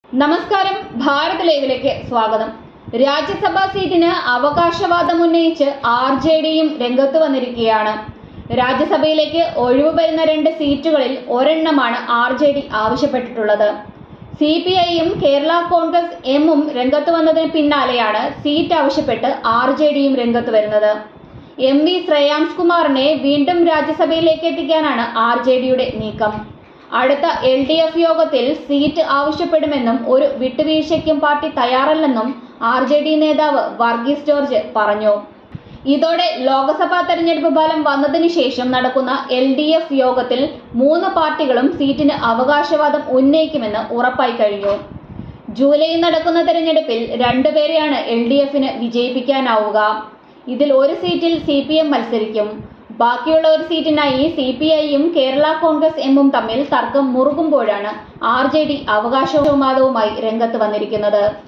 നമസ്കാരം, ഭാരത് ലൈവിലേക്ക് സ്വാഗതം. രാജ്യസഭാ സീറ്റിന് അവകാശവാദം ഉന്നയിച്ച് RJDയും രംഗത്ത് വന്നിരിക്കുകയാണ്. രാജ്യസഭയിലേക്ക് ഒഴിവ് വരുന്ന 2 സീറ്റുകളിൽ ഒരെണ്ണമാണ് RJD ആവശ്യപ്പെട്ടിട്ടുള്ളത്. CPIയും കേരള കോൺഗ്രസ് എമ്മും രംഗത്ത് വന്നതിന് പിന്നാലെയാണ് സീറ്റ് ആവശ്യപ്പെട്ട് RJDയും രംഗത്ത് വരുന്നത്. MV ശ്രേയാംസ് കുമാറിനെ വീണ്ടും രാജ്യസഭയിലേക്ക് എത്തിക്കാനാണ് RJDയുടെ നീക്കം. അടുത്ത LDF യോഗത്തിൽ സീറ്റ് ആവശ്യപ്പെടുമെന്നും ഒരു വിട്ടുവീഴ്ചയ്ക്കും പാർട്ടി തയ്യാറല്ലെന്നും RJD നേതാവ് വർഗീസ് ജോർജ് പറഞ്ഞു. ഇതോടെ ലോക്സഭാ തെരഞ്ഞെടുപ്പ് ഫലം വന്നതിന് ശേഷം നടക്കുന്ന LDF യോഗത്തിൽ 3 പാർട്ടികളും സീറ്റിന് അവകാശവാദം ഉന്നയിക്കുമെന്ന് ഉറപ്പായി കഴിഞ്ഞു. ജൂലൈയിൽ നടക്കുന്ന തെരഞ്ഞെടുപ്പിൽ 2 പേരെയാണ് LDFന് വിജയിപ്പിക്കാനാവുക. ഇതിൽ ഒരു സീറ്റിൽ CPM മത്സരിക്കും. ബാക്കിയുള്ള ഒരു സീറ്റിനായി CPIയും കേരള കോൺഗ്രസ് എമ്മും തമ്മിൽ തർക്കം മുറുകുമ്പോഴാണ് RJD അവകാശവാദവുമായി രംഗത്ത് വന്നിരിക്കുന്നത്.